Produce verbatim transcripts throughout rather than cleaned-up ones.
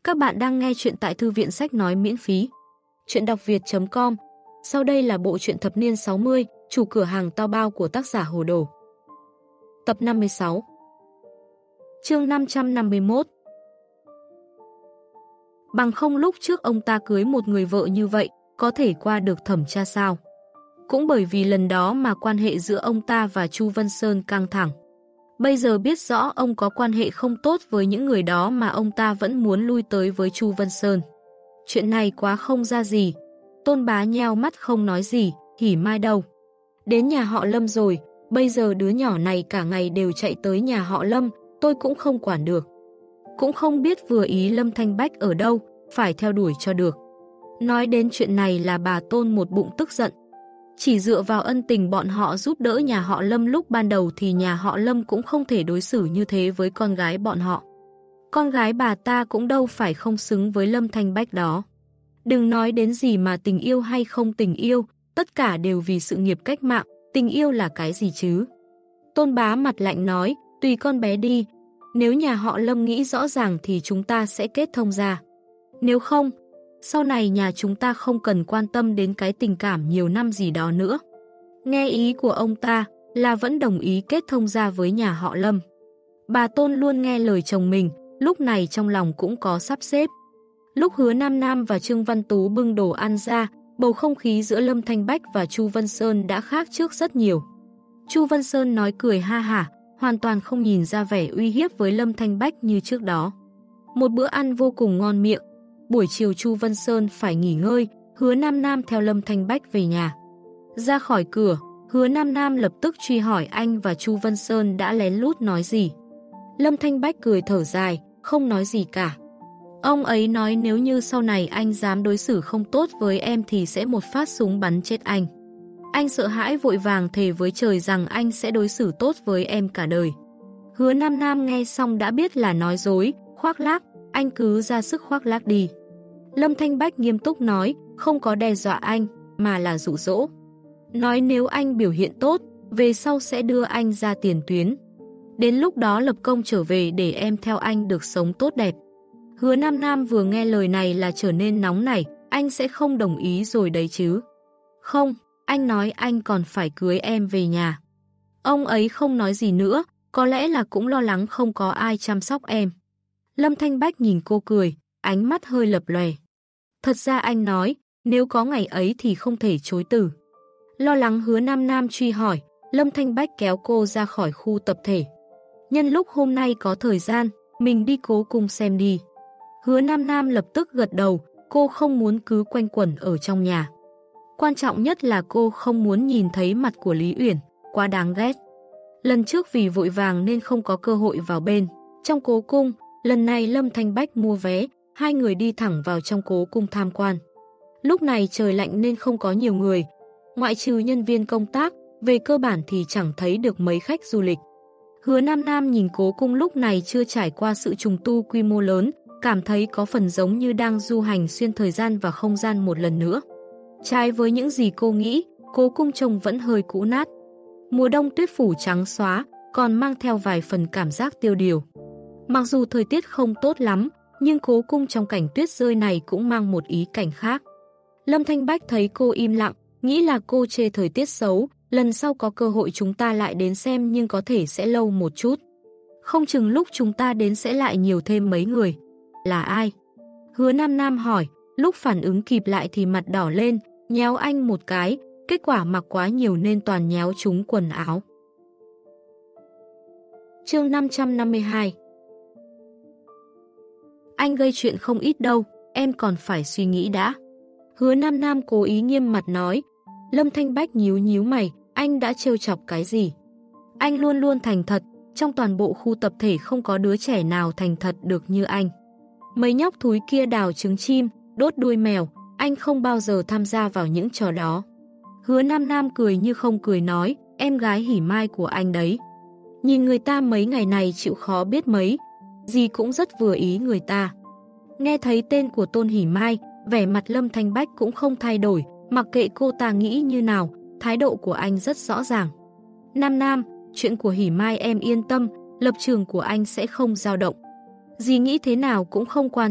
Các bạn đang nghe chuyện tại Thư viện Sách Nói miễn phí. Chuyện đọc việt chấm com. Sau đây là bộ truyện thập niên sáu mươi, Chủ cửa hàng tao bao của tác giả Hồ Đồ. Tập năm mươi sáu. Chương năm trăm năm mươi mốt. Bằng không lúc trước ông ta cưới một người vợ như vậy, có thể qua được thẩm tra sao? Cũng bởi vì lần đó mà quan hệ giữa ông ta và Chu Vân Sơn căng thẳng. Bây giờ biết rõ ông có quan hệ không tốt với những người đó mà ông ta vẫn muốn lui tới với Chu Vân Sơn. Chuyện này quá không ra gì. Tôn Bá nheo mắt không nói gì, Hỉ Mai đâu? Đến nhà họ Lâm rồi, bây giờ đứa nhỏ này cả ngày đều chạy tới nhà họ Lâm, tôi cũng không quản được. Cũng không biết vừa ý Lâm Thanh Bách ở đâu, phải theo đuổi cho được. Nói đến chuyện này là bà Tôn một bụng tức giận. Chỉ dựa vào ân tình bọn họ giúp đỡ nhà họ Lâm lúc ban đầu thì nhà họ Lâm cũng không thể đối xử như thế với con gái bọn họ. Con gái bà ta cũng đâu phải không xứng với Lâm Thanh Bách đó. Đừng nói đến gì mà tình yêu hay không tình yêu, tất cả đều vì sự nghiệp cách mạng, tình yêu là cái gì chứ? Tôn Bá mặt lạnh nói, tùy con bé đi, nếu nhà họ Lâm nghĩ rõ ràng thì chúng ta sẽ kết thông ra. Nếu không, sau này nhà chúng ta không cần quan tâm đến cái tình cảm nhiều năm gì đó nữa. Nghe ý của ông ta là vẫn đồng ý kết thông ra với nhà họ Lâm. Bà Tôn luôn nghe lời chồng mình, lúc này trong lòng cũng có sắp xếp. Lúc Hứa Nam Nam và Trương Văn Tú bưng đồ ăn ra, bầu không khí giữa Lâm Thanh Bách và Chu Vân Sơn đã khác trước rất nhiều. Chu Vân Sơn nói cười ha hả, hoàn toàn không nhìn ra vẻ uy hiếp với Lâm Thanh Bách như trước đó. Một bữa ăn vô cùng ngon miệng. Buổi chiều Chu Vân Sơn phải nghỉ ngơi, Hứa Nam Nam theo Lâm Thanh Bách về nhà. Ra khỏi cửa, Hứa Nam Nam lập tức truy hỏi anh và Chu Vân Sơn đã lén lút nói gì. Lâm Thanh Bách cười thở dài, không nói gì cả. Ông ấy nói nếu như sau này anh dám đối xử không tốt với em thì sẽ một phát súng bắn chết anh. Anh sợ hãi vội vàng thề với trời rằng anh sẽ đối xử tốt với em cả đời. Hứa Nam Nam nghe xong đã biết là nói dối, khoác lác, anh cứ ra sức khoác lác đi. Lâm Thanh Bách nghiêm túc nói, không có đe dọa anh, mà là dụ dỗ. Nói nếu anh biểu hiện tốt, về sau sẽ đưa anh ra tiền tuyến. Đến lúc đó lập công trở về để em theo anh được sống tốt đẹp. Hứa Nam Nam vừa nghe lời này là trở nên nóng nảy, anh sẽ không đồng ý rồi đấy chứ. Không, anh nói anh còn phải cưới em về nhà. Ông ấy không nói gì nữa, có lẽ là cũng lo lắng không có ai chăm sóc em. Lâm Thanh Bách nhìn cô cười, ánh mắt hơi lập lòe. Thật ra anh nói, nếu có ngày ấy thì không thể chối từ. Lo lắng Hứa Nam Nam truy hỏi, Lâm Thanh Bách kéo cô ra khỏi khu tập thể. Nhân lúc hôm nay có thời gian, mình đi cố cung xem đi. Hứa Nam Nam lập tức gật đầu, cô không muốn cứ quanh quẩn ở trong nhà. Quan trọng nhất là cô không muốn nhìn thấy mặt của Lý Uyển, quá đáng ghét. Lần trước vì vội vàng nên không có cơ hội vào bên. Trong cố cung, lần này Lâm Thanh Bách mua vé, hai người đi thẳng vào trong cố cung tham quan. Lúc này trời lạnh nên không có nhiều người, ngoại trừ nhân viên công tác, về cơ bản thì chẳng thấy được mấy khách du lịch. Hứa Nam Nam nhìn cố cung lúc này chưa trải qua sự trùng tu quy mô lớn, cảm thấy có phần giống như đang du hành xuyên thời gian và không gian một lần nữa. Trái với những gì cô nghĩ, cố cung trông vẫn hơi cũ nát. Mùa đông tuyết phủ trắng xóa, còn mang theo vài phần cảm giác tiêu điều. Mặc dù thời tiết không tốt lắm, nhưng cố cung trong cảnh tuyết rơi này cũng mang một ý cảnh khác. Lâm Thanh Bách thấy cô im lặng, nghĩ là cô chê thời tiết xấu, lần sau có cơ hội chúng ta lại đến xem nhưng có thể sẽ lâu một chút. Không chừng lúc chúng ta đến sẽ lại nhiều thêm mấy người. Là ai? Hứa Nam Nam hỏi, lúc phản ứng kịp lại thì mặt đỏ lên, nhéo anh một cái, kết quả mặc quá nhiều nên toàn nhéo trúng quần áo. Chương năm trăm năm mươi hai. Anh gây chuyện không ít đâu, em còn phải suy nghĩ đã. Hứa Nam Nam cố ý nghiêm mặt nói. Lâm Thanh Bách nhíu nhíu mày, anh đã trêu chọc cái gì? Anh luôn luôn thành thật, trong toàn bộ khu tập thể không có đứa trẻ nào thành thật được như anh. Mấy nhóc thúi kia đào trứng chim, đốt đuôi mèo, anh không bao giờ tham gia vào những trò đó. Hứa Nam Nam cười như không cười nói, em gái Hỉ Mai của anh đấy. Nhìn người ta mấy ngày này chịu khó biết mấy, gì cũng rất vừa ý người ta. Nghe thấy tên của Tôn Hỉ Mai, vẻ mặt Lâm Thanh Bách cũng không thay đổi, mặc kệ cô ta nghĩ như nào, thái độ của anh rất rõ ràng. Nam Nam, chuyện của Hỉ Mai em yên tâm, lập trường của anh sẽ không dao động. Dì nghĩ thế nào cũng không quan trọng,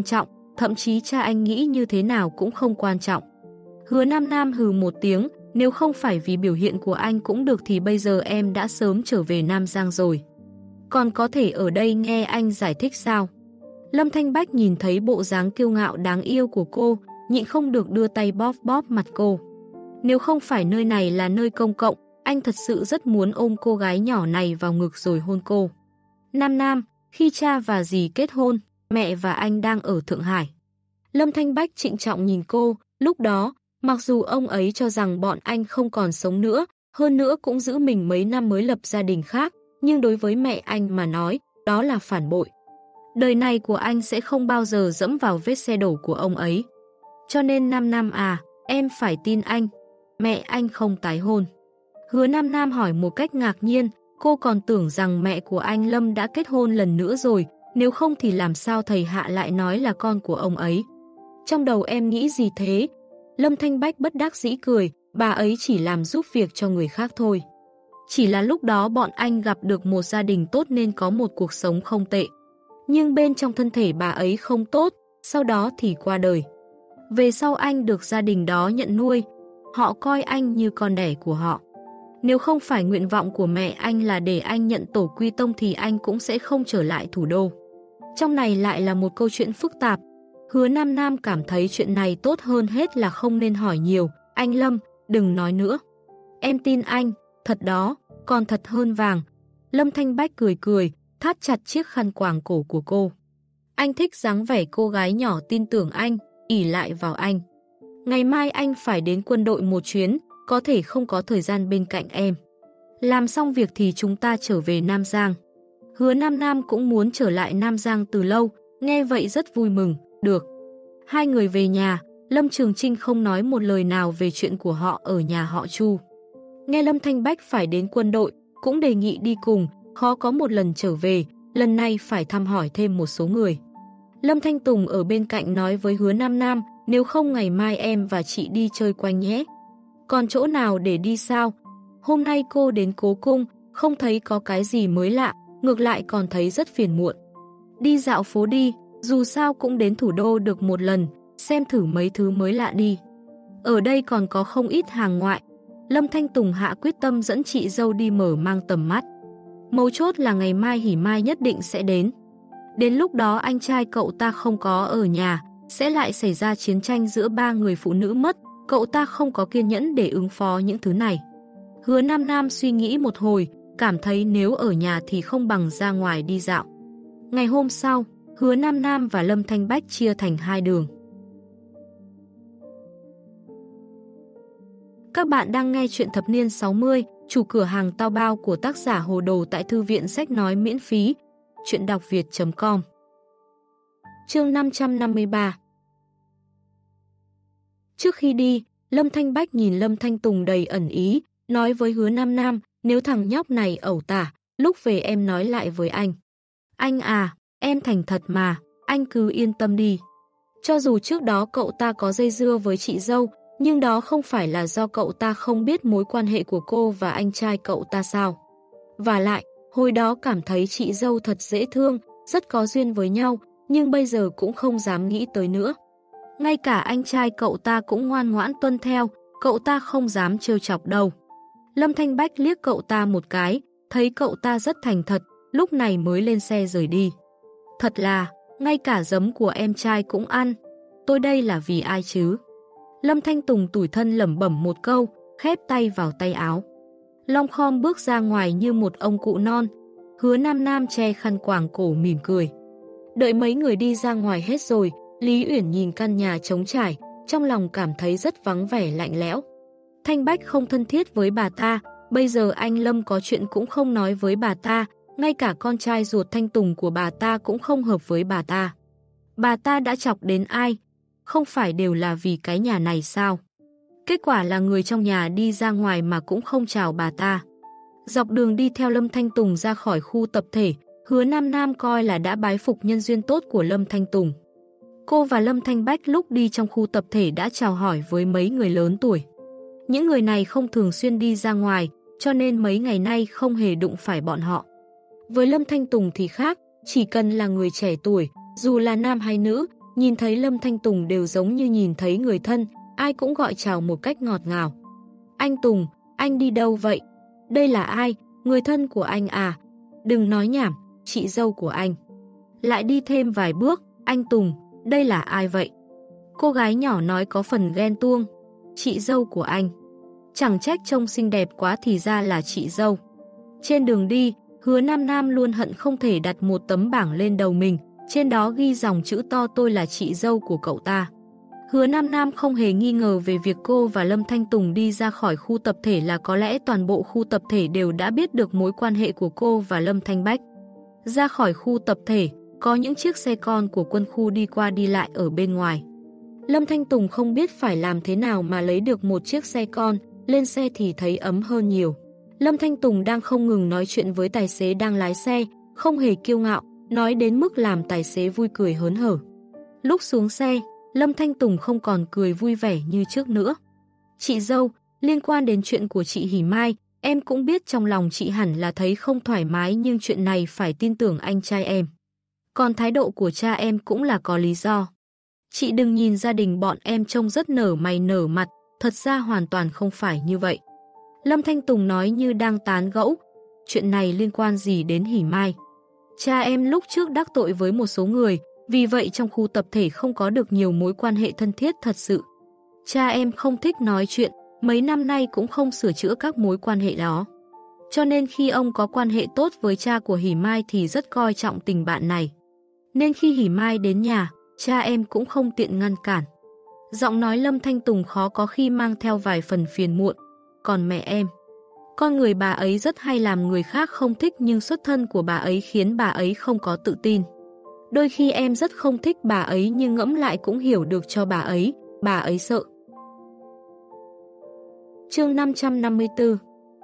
thậm chí cha anh nghĩ như thế nào cũng không quan trọng. Hứa Nam Nam hừ một tiếng, nếu không phải vì biểu hiện của anh cũng được thì bây giờ em đã sớm trở về Nam Giang rồi. Còn có thể ở đây nghe anh giải thích sao? Lâm Thanh Bách nhìn thấy bộ dáng kiêu ngạo đáng yêu của cô, nhịn không được đưa tay bóp bóp mặt cô. Nếu không phải nơi này là nơi công cộng, anh thật sự rất muốn ôm cô gái nhỏ này vào ngực rồi hôn cô. Nam Nam, khi cha và dì kết hôn, mẹ và anh đang ở Thượng Hải. Lâm Thanh Bách trịnh trọng nhìn cô, lúc đó, mặc dù ông ấy cho rằng bọn anh không còn sống nữa, hơn nữa cũng giữ mình mấy năm mới lập gia đình khác, nhưng đối với mẹ anh mà nói, đó là phản bội. Đời này của anh sẽ không bao giờ dẫm vào vết xe đổ của ông ấy. Cho nên Nam Nam à, em phải tin anh, mẹ anh không tái hôn. Hứa Nam Nam hỏi một cách ngạc nhiên, cô còn tưởng rằng mẹ của anh Lâm đã kết hôn lần nữa rồi, nếu không thì làm sao thầy Hạ lại nói là con của ông ấy. Trong đầu em nghĩ gì thế? Lâm Thanh Bách bất đắc dĩ cười, bà ấy chỉ làm giúp việc cho người khác thôi. Chỉ là lúc đó bọn anh gặp được một gia đình tốt nên có một cuộc sống không tệ. Nhưng bên trong thân thể bà ấy không tốt, sau đó thì qua đời. Về sau anh được gia đình đó nhận nuôi, họ coi anh như con đẻ của họ. Nếu không phải nguyện vọng của mẹ anh là để anh nhận tổ quy tông thì anh cũng sẽ không trở lại thủ đô. Trong này lại là một câu chuyện phức tạp. Hứa Nam Nam cảm thấy chuyện này tốt hơn hết là không nên hỏi nhiều. Anh Lâm, đừng nói nữa. Em tin anh, thật đó, còn thật hơn vàng. Lâm Thanh Bách cười cười, thắt chặt chiếc khăn quàng cổ của cô. Anh thích dáng vẻ cô gái nhỏ tin tưởng anh, ỷ lại vào anh. Ngày mai anh phải đến quân đội một chuyến, có thể không có thời gian bên cạnh em. Làm xong việc thì chúng ta trở về Nam Giang. Hứa Nam Nam cũng muốn trở lại Nam Giang từ lâu, nghe vậy rất vui mừng, được. Hai người về nhà, Lâm Trường Trinh không nói một lời nào về chuyện của họ ở nhà họ Chu. Nghe Lâm Thanh Bách phải đến quân đội, cũng đề nghị đi cùng, khó có một lần trở về, lần này phải thăm hỏi thêm một số người. Lâm Thanh Tùng ở bên cạnh nói với Hứa Nam Nam, nếu không ngày mai em và chị đi chơi quanh nhé. Còn chỗ nào để đi sao? Hôm nay cô đến Cố Cung, không thấy có cái gì mới lạ, ngược lại còn thấy rất phiền muộn. Đi dạo phố đi, dù sao cũng đến thủ đô được một lần, xem thử mấy thứ mới lạ đi. Ở đây còn có không ít hàng ngoại. Lâm Thanh Tùng hạ quyết tâm dẫn chị dâu đi mở mang tầm mắt. Mấu chốt là ngày mai Hỉ Mai nhất định sẽ đến. Đến lúc đó anh trai cậu ta không có ở nhà, sẽ lại xảy ra chiến tranh giữa ba người phụ nữ mất, cậu ta không có kiên nhẫn để ứng phó những thứ này. Hứa Nam Nam suy nghĩ một hồi, cảm thấy nếu ở nhà thì không bằng ra ngoài đi dạo. Ngày hôm sau, Hứa Nam Nam và Lâm Thanh Bách chia thành hai đường. Các bạn đang nghe chuyện thập niên sáu mươi, chủ cửa hàng tao bao của tác giả Hồ Đồ tại thư viện sách nói miễn phí, chuyện đọc việt chấm com. Chương năm trăm năm mươi ba. Trước khi đi, Lâm Thanh Bách nhìn Lâm Thanh Tùng đầy ẩn ý, nói với Hứa Nam Nam, nếu thằng nhóc này ẩu tả, lúc về em nói lại với anh. Anh à, em thành thật mà, anh cứ yên tâm đi. Cho dù trước đó cậu ta có dây dưa với chị dâu, nhưng đó không phải là do cậu ta không biết mối quan hệ của cô và anh trai cậu ta sao. Và lại, hồi đó cảm thấy chị dâu thật dễ thương, rất có duyên với nhau, nhưng bây giờ cũng không dám nghĩ tới nữa. Ngay cả anh trai cậu ta cũng ngoan ngoãn tuân theo, cậu ta không dám trêu chọc đâu. Lâm Thanh Bách liếc cậu ta một cái, thấy cậu ta rất thành thật, lúc này mới lên xe rời đi. Thật là, ngay cả giấm của em trai cũng ăn. Tôi đây là vì ai chứ? Lâm Thanh Tùng tủi thân lẩm bẩm một câu, khép tay vào tay áo. Long khom bước ra ngoài như một ông cụ non. Hứa Nam Nam che khăn quàng cổ mỉm cười. Đợi mấy người đi ra ngoài hết rồi, Lý Uyển nhìn căn nhà trống trải, trong lòng cảm thấy rất vắng vẻ lạnh lẽo. Thanh Bách không thân thiết với bà ta, bây giờ anh Lâm có chuyện cũng không nói với bà ta, ngay cả con trai ruột Thanh Tùng của bà ta cũng không hợp với bà ta. Bà ta đã chọc đến ai? Không phải đều là vì cái nhà này sao? Kết quả là người trong nhà đi ra ngoài mà cũng không chào bà ta. Dọc đường đi theo Lâm Thanh Tùng ra khỏi khu tập thể, Hứa Nam Nam coi là đã bái phục nhân duyên tốt của Lâm Thanh Tùng. Cô và Lâm Thanh Bách lúc đi trong khu tập thể đã chào hỏi với mấy người lớn tuổi. Những người này không thường xuyên đi ra ngoài, cho nên mấy ngày nay không hề đụng phải bọn họ. Với Lâm Thanh Tùng thì khác, chỉ cần là người trẻ tuổi, dù là nam hay nữ, Nhìn thấy Lâm Thanh Tùng đều giống như nhìn thấy người thân, ai cũng gọi chào một cách ngọt ngào. Anh Tùng, anh đi đâu vậy? Đây là ai? Người thân của anh à? Đừng nói nhảm, chị dâu của anh. Lại đi thêm vài bước, anh Tùng, đây là ai vậy? Cô gái nhỏ nói có phần ghen tuông. Chị dâu của anh. Chẳng trách trông xinh đẹp quá thì ra là chị dâu. Trên đường đi, Hứa Nam Nam luôn hận không thể đặt một tấm bảng lên đầu mình, trên đó ghi dòng chữ to tôi là chị dâu của cậu ta. Hứa Nam Nam không hề nghi ngờ về việc cô và Lâm Thanh Tùng đi ra khỏi khu tập thể là có lẽ toàn bộ khu tập thể đều đã biết được mối quan hệ của cô và Lâm Thanh Bách. Ra khỏi khu tập thể, có những chiếc xe con của quân khu đi qua đi lại ở bên ngoài. Lâm Thanh Tùng không biết phải làm thế nào mà lấy được một chiếc xe con, lên xe thì thấy ấm hơn nhiều. Lâm Thanh Tùng đang không ngừng nói chuyện với tài xế đang lái xe, không hề kiêu ngạo, nói đến mức làm tài xế vui cười hớn hở. Lúc xuống xe, Lâm Thanh Tùng không còn cười vui vẻ như trước nữa. Chị dâu, liên quan đến chuyện của chị Hỉ Mai, em cũng biết trong lòng chị hẳn là thấy không thoải mái nhưng chuyện này phải tin tưởng anh trai em. Còn thái độ của cha em cũng là có lý do. Chị đừng nhìn gia đình bọn em trông rất nở mày nở mặt, thật ra hoàn toàn không phải như vậy. Lâm Thanh Tùng nói như đang tán gẫu, chuyện này liên quan gì đến Hỉ Mai? Cha em lúc trước đắc tội với một số người, vì vậy trong khu tập thể không có được nhiều mối quan hệ thân thiết thật sự. Cha em không thích nói chuyện, mấy năm nay cũng không sửa chữa các mối quan hệ đó. Cho nên khi ông có quan hệ tốt với cha của Hỉ Mai thì rất coi trọng tình bạn này. Nên khi Hỉ Mai đến nhà, cha em cũng không tiện ngăn cản. Giọng nói Lâm Thanh Tùng khó có khi mang theo vài phần phiền muộn. Còn mẹ em, con người bà ấy rất hay làm người khác không thích nhưng xuất thân của bà ấy khiến bà ấy không có tự tin. Đôi khi em rất không thích bà ấy nhưng ngẫm lại cũng hiểu được cho bà ấy, bà ấy sợ. Chương năm trăm năm mươi tư.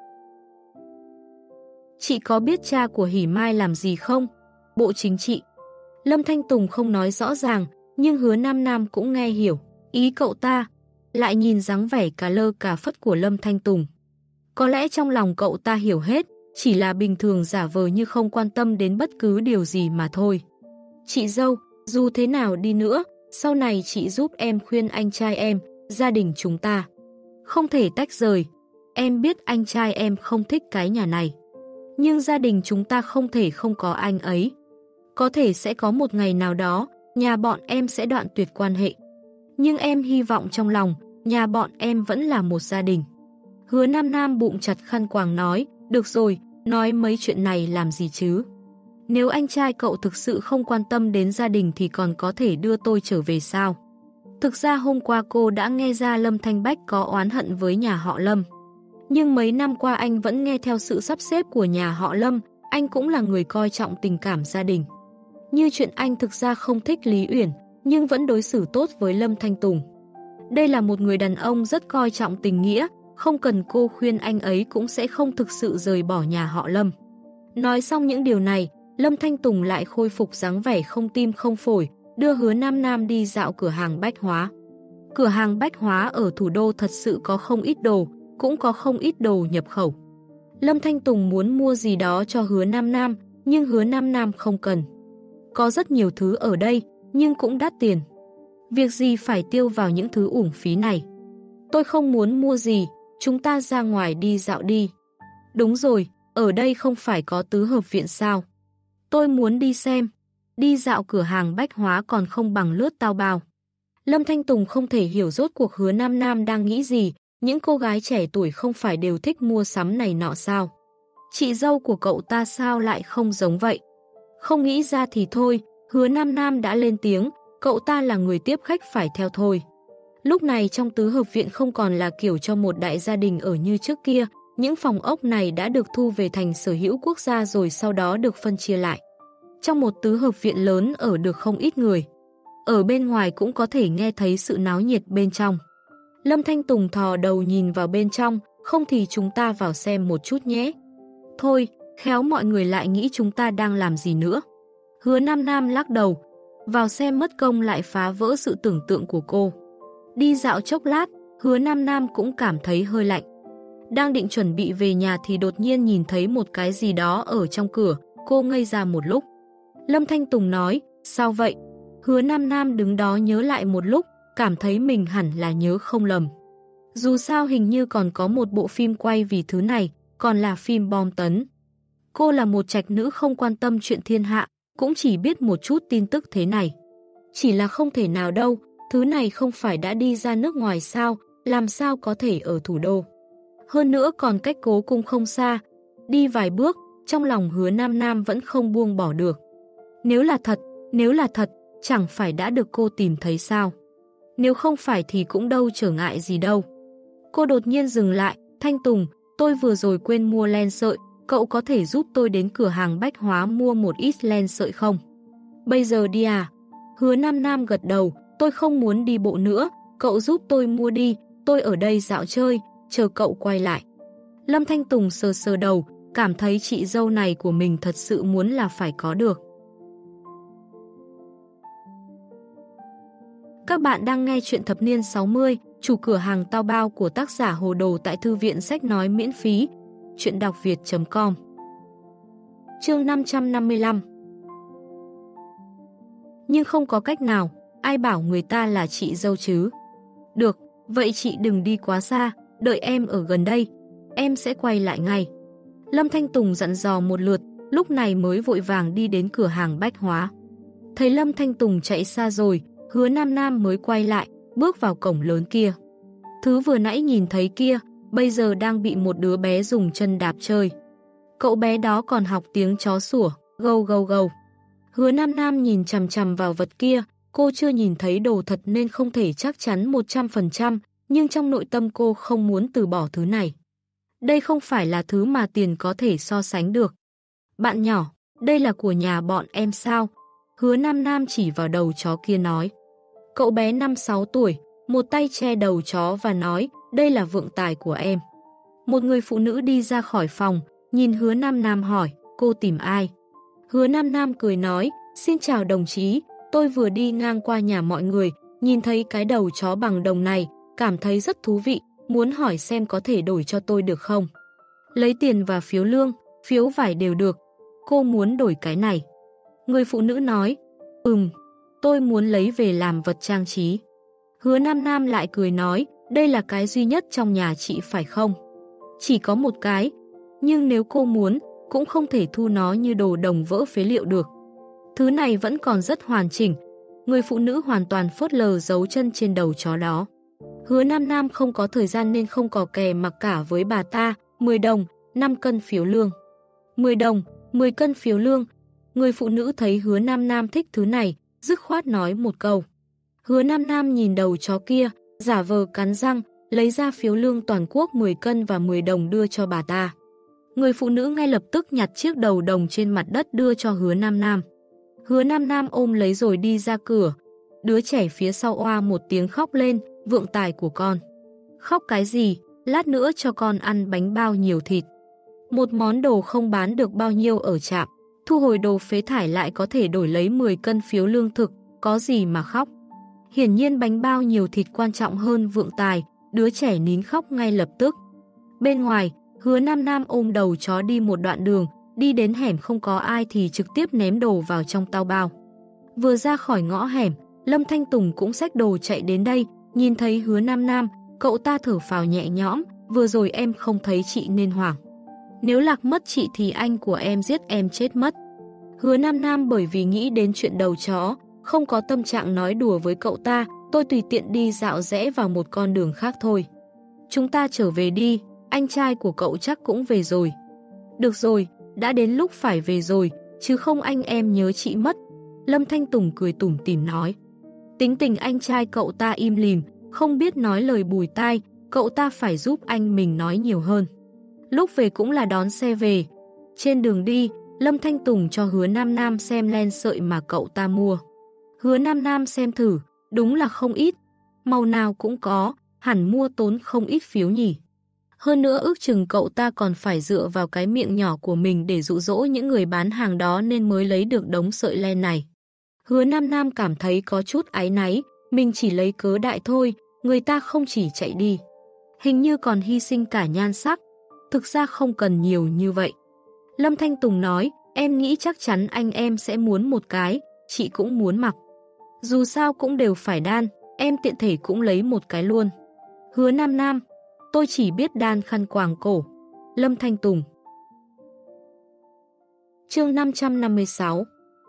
Chị có biết cha của Hỉ Mai làm gì không? Bộ Chính trị. Lâm Thanh Tùng không nói rõ ràng, nhưng Hứa Nam Nam cũng nghe hiểu ý cậu ta, lại nhìn dáng vẻ cà lơ cà phất của Lâm Thanh Tùng. Có lẽ trong lòng cậu ta hiểu hết, chỉ là bình thường giả vờ như không quan tâm đến bất cứ điều gì mà thôi. Chị dâu, dù thế nào đi nữa, sau này chị giúp em khuyên anh trai em, gia đình chúng ta không thể tách rời. Em biết anh trai em không thích cái nhà này, nhưng gia đình chúng ta không thể không có anh ấy. Có thể sẽ có một ngày nào đó, nhà bọn em sẽ đoạn tuyệt quan hệ. Nhưng em hy vọng trong lòng, nhà bọn em vẫn là một gia đình. Hứa Nam Nam bụng chặt khăn quàng nói, được rồi, nói mấy chuyện này làm gì chứ? Nếu anh trai cậu thực sự không quan tâm đến gia đình thì còn có thể đưa tôi trở về sao? Thực ra hôm qua cô đã nghe ra Lâm Thanh Bách có oán hận với nhà họ Lâm. Nhưng mấy năm qua anh vẫn nghe theo sự sắp xếp của nhà họ Lâm, anh cũng là người coi trọng tình cảm gia đình. Như chuyện anh thực ra không thích Lý Uyển, nhưng vẫn đối xử tốt với Lâm Thanh Tùng. Đây là một người đàn ông rất coi trọng tình nghĩa, không cần cô khuyên anh ấy cũng sẽ không thực sự rời bỏ nhà họ Lâm. Nói xong những điều này, Lâm Thanh Tùng lại khôi phục dáng vẻ không tim không phổi, đưa Hứa Nam Nam đi dạo cửa hàng bách hóa. Cửa hàng bách hóa ở thủ đô thật sự có không ít đồ, cũng có không ít đồ nhập khẩu. Lâm Thanh Tùng muốn mua gì đó cho Hứa Nam Nam, nhưng Hứa Nam Nam không cần. Có rất nhiều thứ ở đây, nhưng cũng đắt tiền. Việc gì phải tiêu vào những thứ uổng phí này? Tôi không muốn mua gì, chúng ta ra ngoài đi dạo đi. Đúng rồi, ở đây không phải có tứ hợp viện sao? Tôi muốn đi xem. Đi dạo cửa hàng bách hóa còn không bằng lướt tao bao. Lâm Thanh Tùng không thể hiểu rốt cuộc Hứa Nam Nam đang nghĩ gì, những cô gái trẻ tuổi không phải đều thích mua sắm này nọ sao? Chị dâu của cậu ta sao lại không giống vậy? Không nghĩ ra thì thôi, Hứa Nam Nam đã lên tiếng, cậu ta là người tiếp khách phải theo thôi. Lúc này trong tứ hợp viện không còn là kiểu cho một đại gia đình ở như trước kia, những phòng ốc này đã được thu về thành sở hữu quốc gia rồi sau đó được phân chia lại. Trong một tứ hợp viện lớn ở được không ít người. Ở bên ngoài cũng có thể nghe thấy sự náo nhiệt bên trong. Lâm Thanh Tùng thò đầu nhìn vào bên trong, không thì chúng ta vào xem một chút nhé. Thôi, khéo mọi người lại nghĩ chúng ta đang làm gì nữa. Hứa Nam Nam lắc đầu, vào xem mất công lại phá vỡ sự tưởng tượng của cô. Đi dạo chốc lát, Hứa Nam Nam cũng cảm thấy hơi lạnh. Đang định chuẩn bị về nhà thì đột nhiên nhìn thấy một cái gì đó ở trong cửa, cô ngây ra một lúc. Lâm Thanh Tùng nói, sao vậy? Hứa Nam Nam đứng đó nhớ lại một lúc, cảm thấy mình hẳn là nhớ không lầm. Dù sao hình như còn có một bộ phim quay vì thứ này, còn là phim bom tấn. Cô là một trạch nữ không quan tâm chuyện thiên hạ, cũng chỉ biết một chút tin tức thế này. Chỉ là không thể nào đâu, thứ này không phải đã đi ra nước ngoài sao, làm sao có thể ở thủ đô. Hơn nữa còn cách Cố Cung không xa, đi vài bước, trong lòng Hứa Nam Nam vẫn không buông bỏ được. Nếu là thật, nếu là thật, chẳng phải đã được cô tìm thấy sao? Nếu không phải thì cũng đâu trở ngại gì đâu. Cô đột nhiên dừng lại, Thanh Tùng, tôi vừa rồi quên mua len sợi, cậu có thể giúp tôi đến cửa hàng bách hóa mua một ít len sợi không? Bây giờ đi à? Hứa Nam Nam gật đầu, tôi không muốn đi bộ nữa, cậu giúp tôi mua đi, tôi ở đây dạo chơi, chờ cậu quay lại. Lâm Thanh Tùng sờ sờ đầu, cảm thấy chị dâu này của mình thật sự muốn là phải có được. Các bạn đang nghe chuyện thập niên sáu mươi, chủ cửa hàng tao bao của tác giả Hồ Đồ tại thư viện sách nói miễn phí, chuyện đọc việt chấm com. Chương năm trăm năm mươi lăm. Nhưng không có cách nào, ai bảo người ta là chị dâu chứ? Được, vậy chị đừng đi quá xa, đợi em ở gần đây, em sẽ quay lại ngay. Lâm Thanh Tùng dặn dò một lượt, lúc này mới vội vàng đi đến cửa hàng bách hóa. Thấy Lâm Thanh Tùng chạy xa rồi, Hứa Nam Nam mới quay lại, bước vào cổng lớn kia. Thứ vừa nãy nhìn thấy kia, bây giờ đang bị một đứa bé dùng chân đạp chơi. Cậu bé đó còn học tiếng chó sủa, gâu gâu gâu. Hứa Nam Nam nhìn chằm chằm vào vật kia, cô chưa nhìn thấy đồ thật nên không thể chắc chắn một trăm phần trăm, nhưng trong nội tâm cô không muốn từ bỏ thứ này. Đây không phải là thứ mà tiền có thể so sánh được. Bạn nhỏ, đây là của nhà bọn em sao? Hứa Nam Nam chỉ vào đầu chó kia nói. Cậu bé năm sáu tuổi, một tay che đầu chó và nói, đây là vượng tài của em. Một người phụ nữ đi ra khỏi phòng, nhìn Hứa Nam Nam hỏi, cô tìm ai? Hứa Nam Nam cười nói, xin chào đồng chí, tôi vừa đi ngang qua nhà mọi người, nhìn thấy cái đầu chó bằng đồng này, cảm thấy rất thú vị, muốn hỏi xem có thể đổi cho tôi được không? Lấy tiền và phiếu lương, phiếu vải đều được, cô muốn đổi cái này. Người phụ nữ nói, ừm, tôi muốn lấy về làm vật trang trí. Hứa Nam Nam lại cười nói, đây là cái duy nhất trong nhà chị phải không? Chỉ có một cái, nhưng nếu cô muốn, cũng không thể thu nó như đồ đồng vỡ phế liệu được. Thứ này vẫn còn rất hoàn chỉnh. Người phụ nữ hoàn toàn phớt lờ dấu chân trên đầu chó đó. Hứa Nam Nam không có thời gian nên không có kè mặc cả với bà ta, mười đồng, năm cân phiếu lương. mười đồng, mười cân phiếu lương. Người phụ nữ thấy Hứa Nam Nam thích thứ này, dứt khoát nói một câu. Hứa Nam Nam nhìn đầu chó kia, giả vờ cắn răng, lấy ra phiếu lương toàn quốc mười cân và mười đồng đưa cho bà ta. Người phụ nữ ngay lập tức nhặt chiếc đầu đồng trên mặt đất đưa cho Hứa Nam Nam. Hứa Nam Nam ôm lấy rồi đi ra cửa. Đứa trẻ phía sau oa một tiếng khóc lên, vượng tài của con. Khóc cái gì, lát nữa cho con ăn bánh bao nhiều thịt. Một món đồ không bán được bao nhiêu ở trạm, thu hồi đồ phế thải lại có thể đổi lấy mười cân phiếu lương thực, có gì mà khóc. Hiển nhiên bánh bao nhiều thịt quan trọng hơn vượng tài, đứa trẻ nín khóc ngay lập tức. Bên ngoài, Hứa Nam Nam ôm đầu chó đi một đoạn đường, đi đến hẻm không có ai thì trực tiếp ném đồ vào trong tao bao. Vừa ra khỏi ngõ hẻm, Lâm Thanh Tùng cũng xách đồ chạy đến đây, nhìn thấy Hứa Nam Nam, cậu ta thở phào nhẹ nhõm, vừa rồi em không thấy chị nên hoảng. Nếu lạc mất chị thì anh của em giết em chết mất. Hứa Nam Nam bởi vì nghĩ đến chuyện đầu chó, không có tâm trạng nói đùa với cậu ta, tôi tùy tiện đi dạo rẽ vào một con đường khác thôi. Chúng ta trở về đi, anh trai của cậu chắc cũng về rồi. Được rồi, đã đến lúc phải về rồi, chứ không anh em nhớ chị mất. Lâm Thanh Tùng cười tủm tỉm nói. Tính tình anh trai cậu ta im lìm, không biết nói lời bùi tai, cậu ta phải giúp anh mình nói nhiều hơn. Lúc về cũng là đón xe về. Trên đường đi, Lâm Thanh Tùng cho Hứa Nam Nam xem len sợi mà cậu ta mua. Hứa Nam Nam xem thử, đúng là không ít. Màu nào cũng có, hẳn mua tốn không ít phiếu nhỉ. Hơn nữa ước chừng cậu ta còn phải dựa vào cái miệng nhỏ của mình để dụ dỗ những người bán hàng đó nên mới lấy được đống sợi len này. Hứa Nam Nam cảm thấy có chút áy náy, mình chỉ lấy cớ đại thôi, người ta không chỉ chạy đi. Hình như còn hy sinh cả nhan sắc, thực ra không cần nhiều như vậy. Lâm Thanh Tùng nói, em nghĩ chắc chắn anh em sẽ muốn một cái, chị cũng muốn mặc. Dù sao cũng đều phải đan, em tiện thể cũng lấy một cái luôn. Hứa Nam Nam, tôi chỉ biết đan khăn quàng cổ. Lâm Thanh Tùng. Chương năm trăm năm mươi sáu.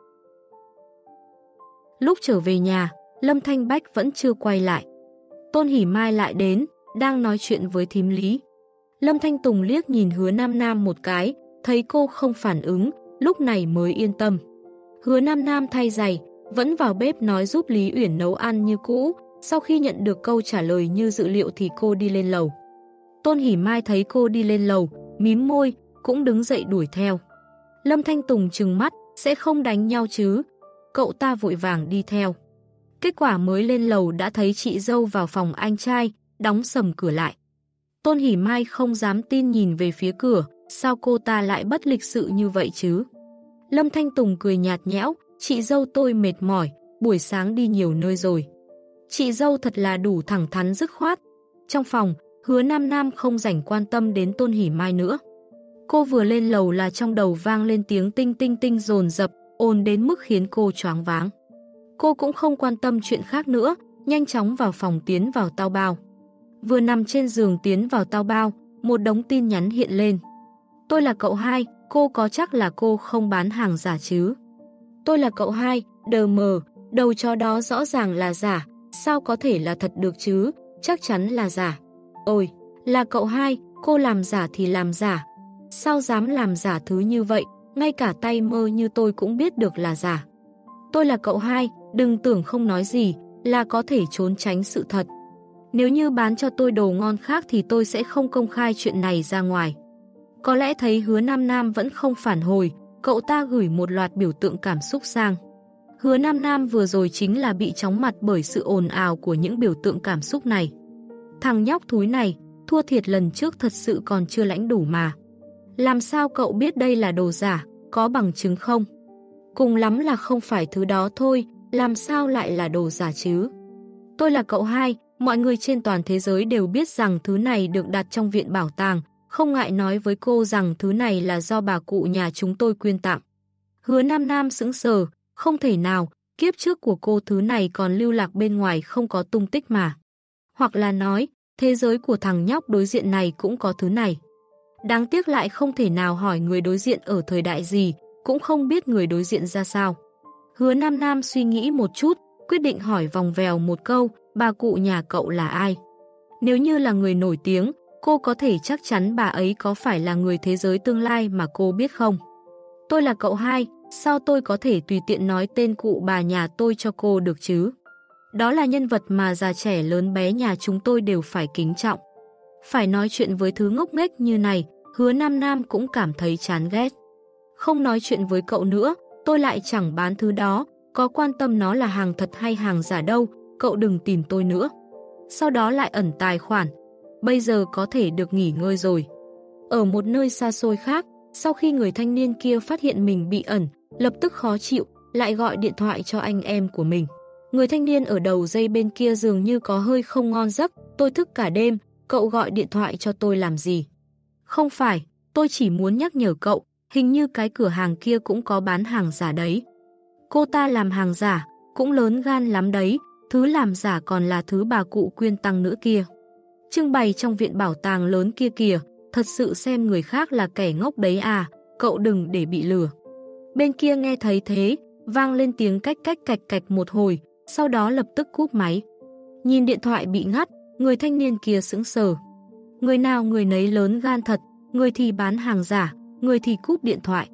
Lúc trở về nhà, Lâm Thanh Bách vẫn chưa quay lại. Tôn Hỷ Mai lại đến, đang nói chuyện với thím Lý. Lâm Thanh Tùng liếc nhìn Hứa Nam Nam một cái, thấy cô không phản ứng, lúc này mới yên tâm. Hứa Nam Nam thay giày, vẫn vào bếp nói giúp Lý Uyển nấu ăn như cũ. Sau khi nhận được câu trả lời như dự liệu thì cô đi lên lầu. Tôn Hỷ Mai thấy cô đi lên lầu, mím môi, cũng đứng dậy đuổi theo. Lâm Thanh Tùng trừng mắt, sẽ không đánh nhau chứ. Cậu ta vội vàng đi theo. Kết quả mới lên lầu đã thấy chị dâu vào phòng anh trai, đóng sầm cửa lại. Tôn Hỷ Mai không dám tin nhìn về phía cửa, sao cô ta lại bất lịch sự như vậy chứ? Lâm Thanh Tùng cười nhạt nhẽo, chị dâu tôi mệt mỏi, buổi sáng đi nhiều nơi rồi. Chị dâu thật là đủ thẳng thắn dứt khoát. Trong phòng, Hứa Nam Nam không rảnh quan tâm đến Tôn Hỷ Mai nữa. Cô vừa lên lầu là trong đầu vang lên tiếng tinh tinh tinh dồn dập, ồn đến mức khiến cô choáng váng. Cô cũng không quan tâm chuyện khác nữa, nhanh chóng vào phòng tiến vào tao bao. Vừa nằm trên giường tiến vào tao bao, một đống tin nhắn hiện lên. Tôi là cậu hai, cô có chắc là cô không bán hàng giả chứ? Tôi là cậu hai, đờ mờ, đầu chó đó rõ ràng là giả, sao có thể là thật được chứ, chắc chắn là giả. Ôi, là cậu hai, cô làm giả thì làm giả. Sao dám làm giả thứ như vậy, ngay cả tay mơ như tôi cũng biết được là giả. Tôi là cậu hai, đừng tưởng không nói gì, là có thể trốn tránh sự thật. Nếu như bán cho tôi đồ ngon khác thì tôi sẽ không công khai chuyện này ra ngoài. Có lẽ thấy Hứa Nam Nam vẫn không phản hồi, cậu ta gửi một loạt biểu tượng cảm xúc sang. Hứa Nam Nam vừa rồi chính là bị chóng mặt bởi sự ồn ào của những biểu tượng cảm xúc này. Thằng nhóc thúi này, thua thiệt lần trước thật sự còn chưa lãnh đủ mà. Làm sao cậu biết đây là đồ giả, có bằng chứng không? Cùng lắm là không phải thứ đó thôi, làm sao lại là đồ giả chứ? Tôi là cậu hai, mọi người trên toàn thế giới đều biết rằng thứ này được đặt trong viện bảo tàng, không ngại nói với cô rằng thứ này là do bà cụ nhà chúng tôi quyên tặng. Hứa Nam Nam sững sờ, không thể nào, kiếp trước của cô thứ này còn lưu lạc bên ngoài không có tung tích mà. Hoặc là nói, thế giới của thằng nhóc đối diện này cũng có thứ này. Đáng tiếc lại không thể nào hỏi người đối diện ở thời đại gì, cũng không biết người đối diện ra sao. Hứa Nam Nam suy nghĩ một chút, quyết định hỏi vòng vèo một câu, bà cụ nhà cậu là ai? Nếu như là người nổi tiếng, cô có thể chắc chắn bà ấy có phải là người thế giới tương lai mà cô biết không? Tôi là cậu hai, sao tôi có thể tùy tiện nói tên cụ bà nhà tôi cho cô được chứ? Đó là nhân vật mà già trẻ lớn bé nhà chúng tôi đều phải kính trọng. Phải nói chuyện với thứ ngốc nghếch như này, Hứa Nam Nam cũng cảm thấy chán ghét. Không nói chuyện với cậu nữa, tôi lại chẳng bán thứ đó, có quan tâm nó là hàng thật hay hàng giả đâu, cậu đừng tìm tôi nữa. Sau đó lại ẩn tài khoản, bây giờ có thể được nghỉ ngơi rồi. Ở một nơi xa xôi khác, sau khi người thanh niên kia phát hiện mình bị ẩn, lập tức khó chịu, lại gọi điện thoại cho anh em của mình. Người thanh niên ở đầu dây bên kia dường như có hơi không ngon giấc, tôi thức cả đêm, cậu gọi điện thoại cho tôi làm gì? Không phải, tôi chỉ muốn nhắc nhở cậu, hình như cái cửa hàng kia cũng có bán hàng giả đấy. Cô ta làm hàng giả, cũng lớn gan lắm đấy, thứ làm giả còn là thứ bà cụ quyên tăng nữa kia. Trưng bày trong viện bảo tàng lớn kia kìa, thật sự xem người khác là kẻ ngốc đấy à, cậu đừng để bị lừa. Bên kia nghe thấy thế, vang lên tiếng cách cách cạch cạch một hồi, sau đó lập tức cúp máy. Nhìn điện thoại bị ngắt, người thanh niên kia sững sờ. Người nào người nấy lớn gan thật, người thì bán hàng giả, người thì cúp điện thoại.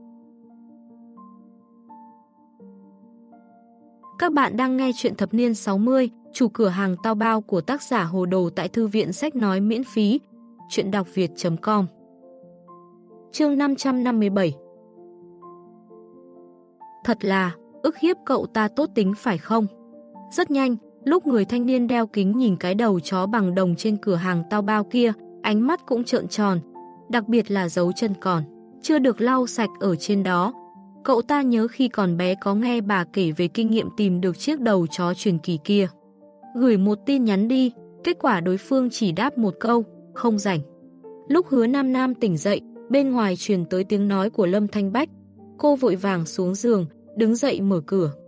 Các bạn đang nghe chuyện thập niên sáu mươi, chủ cửa hàng tao bao của tác giả Hồ Đồ tại thư viện sách nói miễn phí, chuyện đọc việt chấm com. Chương năm trăm năm mươi bảy. Thật là, ức hiếp cậu ta tốt tính phải không? Rất nhanh, lúc người thanh niên đeo kính nhìn cái đầu chó bằng đồng trên cửa hàng tao bao kia, ánh mắt cũng trợn tròn, đặc biệt là dấu chân còn chưa được lau sạch ở trên đó. Cậu ta nhớ khi còn bé có nghe bà kể về kinh nghiệm tìm được chiếc đầu chó truyền kỳ kia. Gửi một tin nhắn đi, kết quả đối phương chỉ đáp một câu, không rảnh. Lúc Hứa Nam Nam tỉnh dậy, bên ngoài truyền tới tiếng nói của Lâm Thanh Bách. Cô vội vàng xuống giường, đứng dậy mở cửa.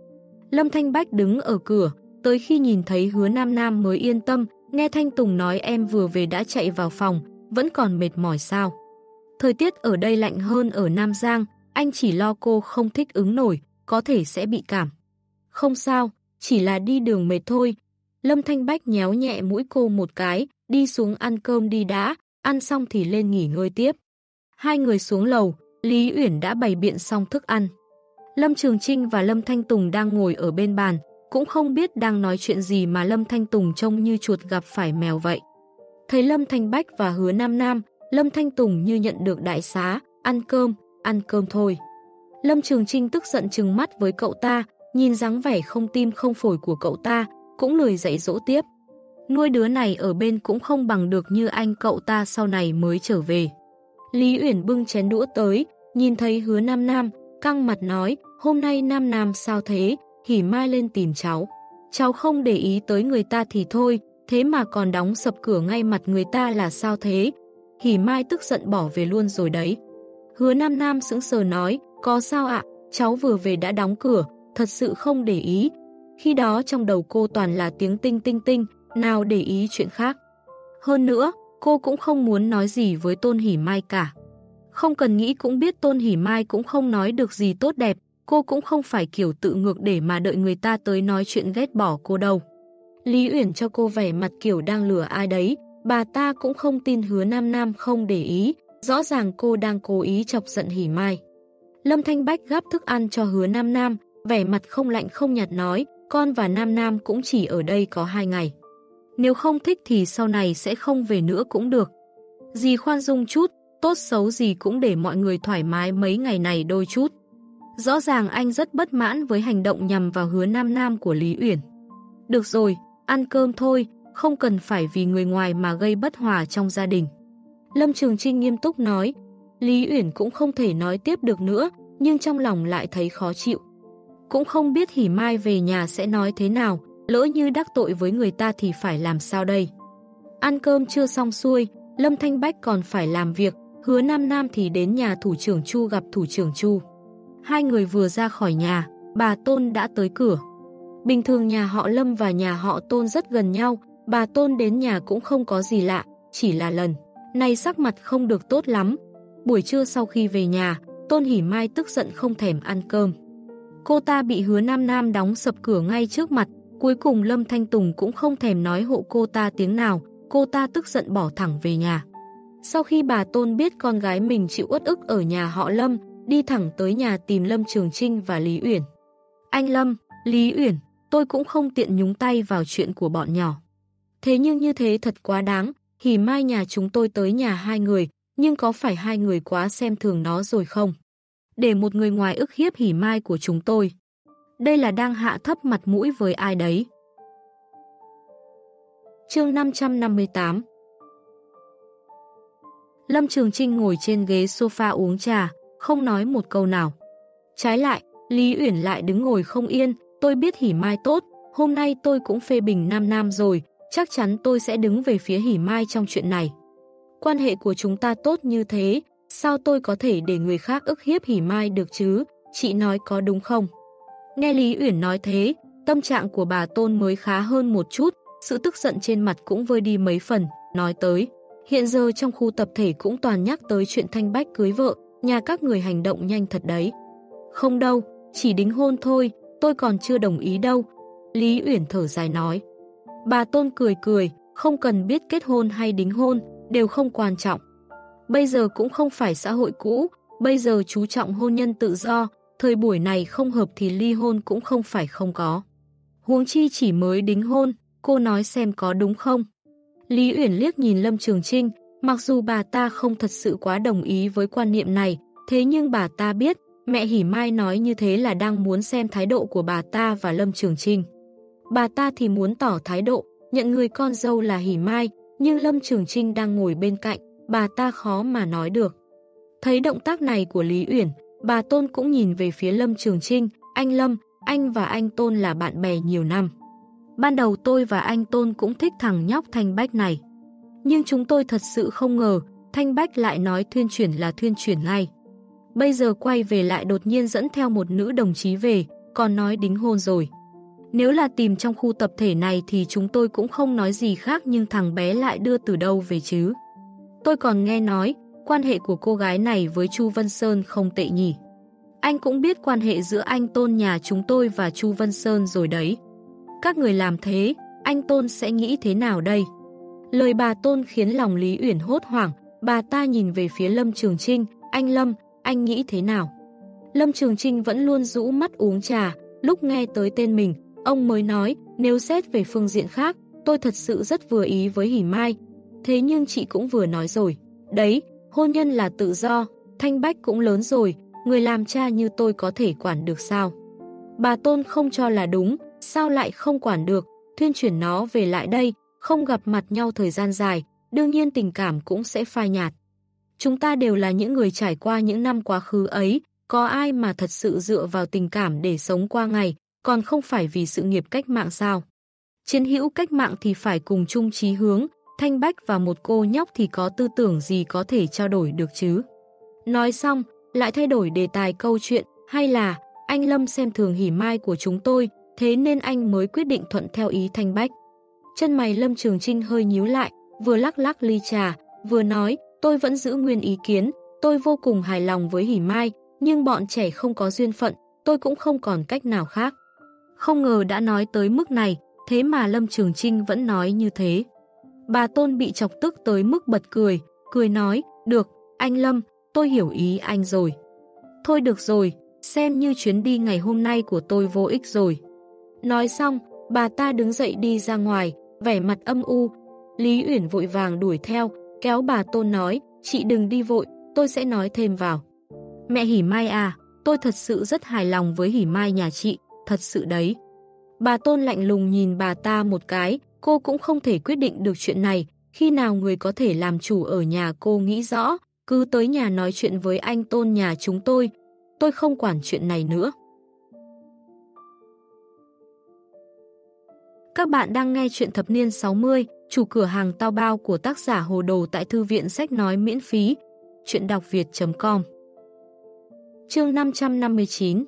Lâm Thanh Bách đứng ở cửa, tới khi nhìn thấy Hứa Nam Nam mới yên tâm, nghe Thanh Tùng nói em vừa về đã chạy vào phòng, vẫn còn mệt mỏi sao? Thời tiết ở đây lạnh hơn ở Nam Giang, anh chỉ lo cô không thích ứng nổi, có thể sẽ bị cảm. Không sao, chỉ là đi đường mệt thôi. Lâm Thanh Bách nhéo nhẹ mũi cô một cái, đi xuống ăn cơm đi đã, ăn xong thì lên nghỉ ngơi tiếp. Hai người xuống lầu, Lý Uyển đã bày biện xong thức ăn. Lâm Trường Trinh và Lâm Thanh Tùng đang ngồi ở bên bàn, cũng không biết đang nói chuyện gì mà Lâm Thanh Tùng trông như chuột gặp phải mèo vậy. Thấy Lâm Thanh Bách và Hứa Nam Nam, Lâm Thanh Tùng như nhận được đại xá, ăn cơm, ăn cơm thôi. Lâm Trường Trinh tức giận trừng mắt với cậu ta, nhìn dáng vẻ không tim không phổi của cậu ta, cũng lười dạy dỗ tiếp. Nuôi đứa này ở bên cũng không bằng được như anh cậu ta sau này mới trở về. Lý Uyển bưng chén đũa tới, nhìn thấy Hứa Nam Nam, căng mặt nói, hôm nay Nam Nam sao thế, Hỉ Mai lên tìm cháu. Cháu không để ý tới người ta thì thôi, thế mà còn đóng sập cửa ngay mặt người ta là sao thế? Hỉ Mai tức giận bỏ về luôn rồi đấy. Hứa Nam Nam sững sờ nói, có sao ạ, cháu vừa về đã đóng cửa, thật sự không để ý. Khi đó trong đầu cô toàn là tiếng tinh tinh tinh, nào để ý chuyện khác. Hơn nữa, cô cũng không muốn nói gì với Tôn Hỉ Mai cả. Không cần nghĩ cũng biết Tôn Hỉ Mai cũng không nói được gì tốt đẹp, cô cũng không phải kiểu tự ngược để mà đợi người ta tới nói chuyện ghét bỏ cô đâu. Lý Uyển cho cô vẻ mặt kiểu đang lừa ai đấy, bà ta cũng không tin Hứa Nam Nam không để ý, rõ ràng cô đang cố ý chọc giận Hỉ Mai. Lâm Thanh Bách gắp thức ăn cho Hứa Nam Nam, vẻ mặt không lạnh không nhạt nói, con và Nam Nam cũng chỉ ở đây có hai ngày. Nếu không thích thì sau này sẽ không về nữa cũng được. Dì khoan dung chút, tốt xấu gì cũng để mọi người thoải mái mấy ngày này đôi chút. Rõ ràng anh rất bất mãn với hành động nhằm vào Hứa Nam Nam của Lý Uyển. Được rồi, ăn cơm thôi, không cần phải vì người ngoài mà gây bất hòa trong gia đình. Lâm Trường Trinh nghiêm túc nói. Lý Uyển cũng không thể nói tiếp được nữa, nhưng trong lòng lại thấy khó chịu. Cũng không biết Hỉ Mai về nhà sẽ nói thế nào, lỡ như đắc tội với người ta thì phải làm sao đây. Ăn cơm chưa xong xuôi, Lâm Thanh Bách còn phải làm việc, Hứa Nam Nam thì đến nhà thủ trưởng Chu gặp thủ trưởng Chu. Hai người vừa ra khỏi nhà, bà Tôn đã tới cửa. Bình thường nhà họ Lâm và nhà họ Tôn rất gần nhau, bà Tôn đến nhà cũng không có gì lạ, chỉ là lần này sắc mặt không được tốt lắm. Buổi trưa sau khi về nhà, Tôn Hỉ Mai tức giận không thèm ăn cơm. Cô ta bị Hứa Nam Nam đóng sập cửa ngay trước mặt, cuối cùng Lâm Thanh Tùng cũng không thèm nói hộ cô ta tiếng nào, cô ta tức giận bỏ thẳng về nhà. Sau khi bà Tôn biết con gái mình chịu uất ức ở nhà họ Lâm, đi thẳng tới nhà tìm Lâm Trường Trinh và Lý Uyển. Anh Lâm, Lý Uyển, tôi cũng không tiện nhúng tay vào chuyện của bọn nhỏ. Thế nhưng như thế thật quá đáng, Hỉ Mai nhà chúng tôi tới nhà hai người, nhưng có phải hai người quá xem thường nó rồi không? Để một người ngoài ức hiếp Hỉ Mai của chúng tôi. Đây là đang hạ thấp mặt mũi với ai đấy? Chương năm trăm năm mươi tám. Lâm Trường Trinh ngồi trên ghế sofa uống trà, không nói một câu nào. Trái lại, Lý Uyển lại đứng ngồi không yên, tôi biết Hỉ Mai tốt, hôm nay tôi cũng phê bình Nam Nam rồi, chắc chắn tôi sẽ đứng về phía Hỉ Mai trong chuyện này. Quan hệ của chúng ta tốt như thế, sao tôi có thể để người khác ức hiếp Hỉ Mai được chứ, chị nói có đúng không? Nghe Lý Uyển nói thế, tâm trạng của bà Tôn mới khá hơn một chút, sự tức giận trên mặt cũng vơi đi mấy phần, nói tới. Hiện giờ trong khu tập thể cũng toàn nhắc tới chuyện Thanh Bách cưới vợ, nhà các người hành động nhanh thật đấy. Không đâu, chỉ đính hôn thôi, tôi còn chưa đồng ý đâu. Lý Uyển thở dài nói. Bà Tôn cười cười, không cần biết kết hôn hay đính hôn, đều không quan trọng. Bây giờ cũng không phải xã hội cũ, bây giờ chú trọng hôn nhân tự do, thời buổi này không hợp thì ly hôn cũng không phải không có. Huống chi chỉ mới đính hôn, cô nói xem có đúng không? Lý Uyển liếc nhìn Lâm Trường Trinh, mặc dù bà ta không thật sự quá đồng ý với quan niệm này, thế nhưng bà ta biết, mẹ Hỉ Mai nói như thế là đang muốn xem thái độ của bà ta và Lâm Trường Trinh. Bà ta thì muốn tỏ thái độ, nhận người con dâu là Hỉ Mai, nhưng Lâm Trường Trinh đang ngồi bên cạnh, bà ta khó mà nói được. Thấy động tác này của Lý Uyển, bà Tôn cũng nhìn về phía Lâm Trường Trinh, anh Lâm, anh và anh Tôn là bạn bè nhiều năm. Ban đầu tôi và anh Tôn cũng thích thằng nhóc Thanh Bách này. Nhưng chúng tôi thật sự không ngờ, Thanh Bách lại nói thuyên chuyển là thuyên chuyển ngay. Bây giờ quay về lại đột nhiên dẫn theo một nữ đồng chí về, còn nói đính hôn rồi. Nếu là tìm trong khu tập thể này thì chúng tôi cũng không nói gì khác, nhưng thằng bé lại đưa từ đâu về chứ? Tôi còn nghe nói, quan hệ của cô gái này với Chu Vân Sơn không tệ nhỉ. Anh cũng biết quan hệ giữa anh Tôn nhà chúng tôi và Chu Vân Sơn rồi đấy. Các người làm thế, anh Tôn sẽ nghĩ thế nào đây? Lời bà Tôn khiến lòng Lý Uyển hốt hoảng, bà ta nhìn về phía Lâm Trường Trinh, anh Lâm, anh nghĩ thế nào? Lâm Trường Trinh vẫn luôn rũ mắt uống trà, lúc nghe tới tên mình, ông mới nói, nếu xét về phương diện khác, tôi thật sự rất vừa ý với Hỉ Mai. Thế nhưng chị cũng vừa nói rồi, đấy, hôn nhân là tự do, Thanh Bách cũng lớn rồi, người làm cha như tôi có thể quản được sao? Bà Tôn không cho là đúng, sao lại không quản được, thuyên chuyển nó về lại đây, không gặp mặt nhau thời gian dài, đương nhiên tình cảm cũng sẽ phai nhạt. Chúng ta đều là những người trải qua những năm quá khứ ấy, có ai mà thật sự dựa vào tình cảm để sống qua ngày, còn không phải vì sự nghiệp cách mạng sao? Chiến hữu cách mạng thì phải cùng chung chí hướng, Thanh Bách và một cô nhóc thì có tư tưởng gì có thể trao đổi được chứ? Nói xong, lại thay đổi đề tài câu chuyện, hay là anh Lâm xem thường Hỉ Mai của chúng tôi, thế nên anh mới quyết định thuận theo ý Thanh Bách. Chân mày Lâm Trường Trinh hơi nhíu lại, vừa lắc lắc ly trà, vừa nói, tôi vẫn giữ nguyên ý kiến, tôi vô cùng hài lòng với Hỉ Mai, nhưng bọn trẻ không có duyên phận, tôi cũng không còn cách nào khác. Không ngờ đã nói tới mức này, thế mà Lâm Trường Trinh vẫn nói như thế. Bà Tôn bị chọc tức tới mức bật cười, cười nói, được, anh Lâm, tôi hiểu ý anh rồi. Thôi được rồi, xem như chuyến đi ngày hôm nay của tôi vô ích rồi. Nói xong, bà ta đứng dậy đi ra ngoài, vẻ mặt âm u. Lý Uyển vội vàng đuổi theo, kéo bà Tôn nói, chị đừng đi vội, tôi sẽ nói thêm vào. Mẹ Hỉ Mai à, tôi thật sự rất hài lòng với Hỉ Mai nhà chị, thật sự đấy. Bà Tôn lạnh lùng nhìn bà ta một cái, cô cũng không thể quyết định được chuyện này, khi nào người có thể làm chủ ở nhà cô nghĩ rõ, cứ tới nhà nói chuyện với anh Tôn nhà chúng tôi, tôi không quản chuyện này nữa. Các bạn đang nghe chuyện thập niên sáu mươi, chủ cửa hàng tao bao của tác giả Hồ Đồ tại thư viện sách nói miễn phí, chuyện đọc việt chấm com. Chương năm trăm năm mươi chín.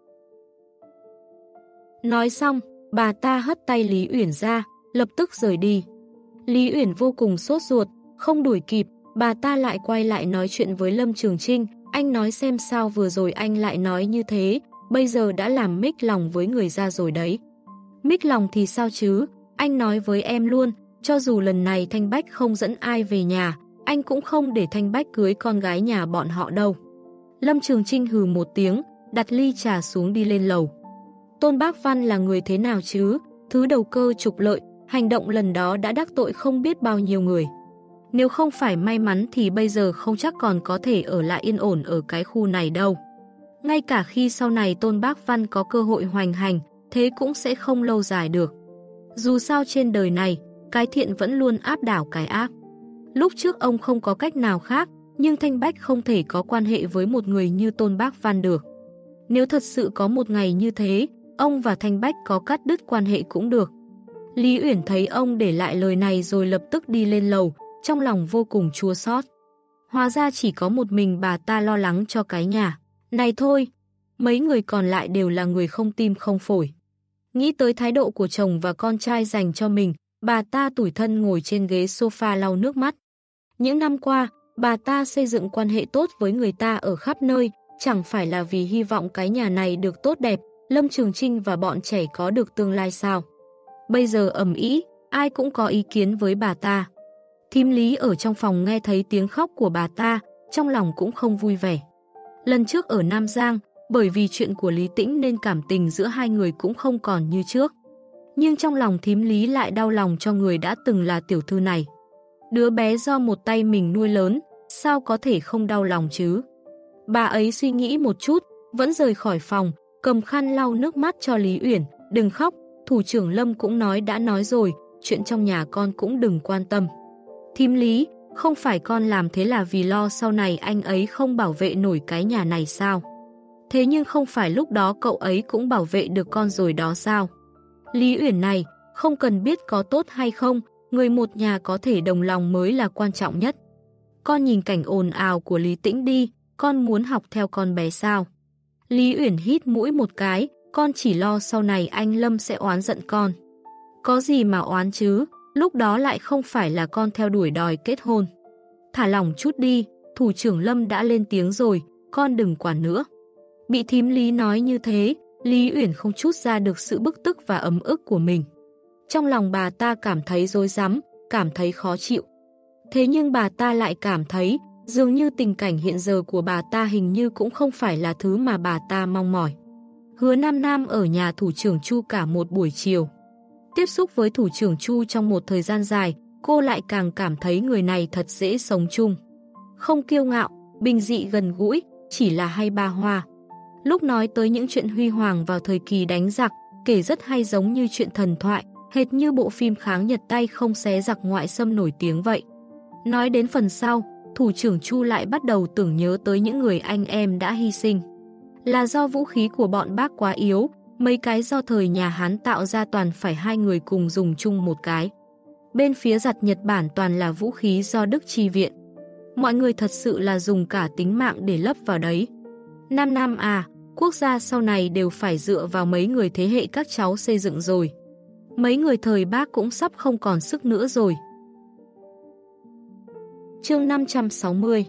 Nói xong, bà ta hất tay Lý Uyển ra, lập tức rời đi. Lý Uyển vô cùng sốt ruột, không đuổi kịp, bà ta lại quay lại nói chuyện với Lâm Trường Trinh, anh nói xem sao vừa rồi anh lại nói như thế, bây giờ đã làm mích lòng với người ra rồi đấy. Mích lòng thì sao chứ, anh nói với em luôn, cho dù lần này Thanh Bách không dẫn ai về nhà, anh cũng không để Thanh Bách cưới con gái nhà bọn họ đâu. Lâm Trường Trinh hừ một tiếng, đặt ly trà xuống đi lên lầu. Tôn Bác Văn là người thế nào chứ, thứ đầu cơ trục lợi, hành động lần đó đã đắc tội không biết bao nhiêu người. Nếu không phải may mắn thì bây giờ không chắc còn có thể ở lại yên ổn ở cái khu này đâu. Ngay cả khi sau này Tôn Bác Văn có cơ hội hoành hành, thế cũng sẽ không lâu dài được. Dù sao trên đời này, cái thiện vẫn luôn áp đảo cái ác. Lúc trước ông không có cách nào khác, nhưng Thanh Bách không thể có quan hệ với một người như Tôn Bác Văn được. Nếu thật sự có một ngày như thế, ông và Thanh Bách có cắt đứt quan hệ cũng được. Lý Uyển thấy ông để lại lời này rồi lập tức đi lên lầu, trong lòng vô cùng chua xót. Hóa ra chỉ có một mình bà ta lo lắng cho cái nhà. Này thôi, mấy người còn lại đều là người không tim không phổi. Nghĩ tới thái độ của chồng và con trai dành cho mình, bà ta tủi thân ngồi trên ghế sofa lau nước mắt. Những năm qua, bà ta xây dựng quan hệ tốt với người ta ở khắp nơi, chẳng phải là vì hy vọng cái nhà này được tốt đẹp, Lâm Trường Trinh và bọn trẻ có được tương lai sao. Bây giờ ầm ĩ, ai cũng có ý kiến với bà ta. Thím Lý ở trong phòng nghe thấy tiếng khóc của bà ta, trong lòng cũng không vui vẻ. Lần trước ở Nam Giang, bởi vì chuyện của Lý Tĩnh nên cảm tình giữa hai người cũng không còn như trước. Nhưng trong lòng thím Lý lại đau lòng cho người đã từng là tiểu thư này. Đứa bé do một tay mình nuôi lớn, sao có thể không đau lòng chứ? Bà ấy suy nghĩ một chút, vẫn rời khỏi phòng, cầm khăn lau nước mắt cho Lý Uyển, đừng khóc, thủ trưởng Lâm cũng nói đã nói rồi, chuyện trong nhà con cũng đừng quan tâm. Thím Lý, không phải con làm thế là vì lo sau này anh ấy không bảo vệ nổi cái nhà này sao? Thế nhưng không phải lúc đó cậu ấy cũng bảo vệ được con rồi đó sao? Lý Uyển này, không cần biết có tốt hay không, người một nhà có thể đồng lòng mới là quan trọng nhất. Con nhìn cảnh ồn ào của Lý Tĩnh đi, con muốn học theo con bé sao? Lý Uyển hít mũi một cái, con chỉ lo sau này anh Lâm sẽ oán giận con. Có gì mà oán chứ, lúc đó lại không phải là con theo đuổi đòi kết hôn. Thả lỏng chút đi, thủ trưởng Lâm đã lên tiếng rồi, con đừng quản nữa. Bị thím Lý nói như thế, Lý Uyển không trút ra được sự bức tức và ấm ức của mình. Trong lòng bà ta cảm thấy rối rắm, cảm thấy khó chịu. Thế nhưng bà ta lại cảm thấy, dường như tình cảnh hiện giờ của bà ta hình như cũng không phải là thứ mà bà ta mong mỏi. Hứa Nam Nam ở nhà thủ trưởng Chu cả một buổi chiều. Tiếp xúc với thủ trưởng Chu trong một thời gian dài, cô lại càng cảm thấy người này thật dễ sống chung. Không kiêu ngạo, bình dị gần gũi, chỉ là hay ba hoa. Lúc nói tới những chuyện huy hoàng vào thời kỳ đánh giặc, kể rất hay giống như chuyện thần thoại, hệt như bộ phim kháng Nhật tay không xé giặc ngoại xâm nổi tiếng vậy. Nói đến phần sau, thủ trưởng Chu lại bắt đầu tưởng nhớ tới những người anh em đã hy sinh. Là do vũ khí của bọn bác quá yếu, mấy cái do thời nhà Hán tạo ra toàn phải hai người cùng dùng chung một cái. Bên phía giặc Nhật Bản toàn là vũ khí do Đức chi viện. Mọi người thật sự là dùng cả tính mạng để lấp vào đấy. Nam Nam à, quốc gia sau này đều phải dựa vào mấy người thế hệ các cháu xây dựng rồi. Mấy người thời bác cũng sắp không còn sức nữa rồi. Chương năm trăm sáu mươi.